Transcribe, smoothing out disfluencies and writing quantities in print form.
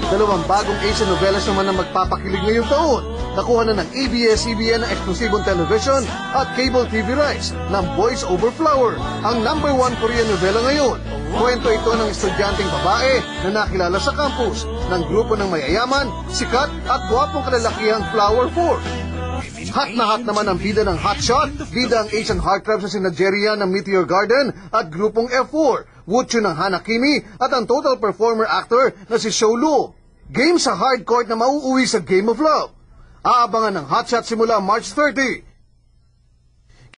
Dalawang bagong Asianovelas naman ang magpapakilig ngayong taon. Nakuha na ng abs-cbn ng eksklusibong television at cable TV rights ng Boys Over Flower, ang #1 Korean novela ngayon. Kwento ito ng estudyanteng babae na nakilala sa campus ng grupo ng mayayaman, sikat at gwapong kalalakihang Flower 4. Hot na hot naman ang bida ng Hotshot, bida ang Asian heartthrob sa sina Jeria ng Meteor Garden at grupong F4, Wuchu ng Hanakimi at ang total performer actor na si Shou Luo. Game sa hardcore na mauuwi sa Game of Love. Aabangan ng Hotshot simula March 30.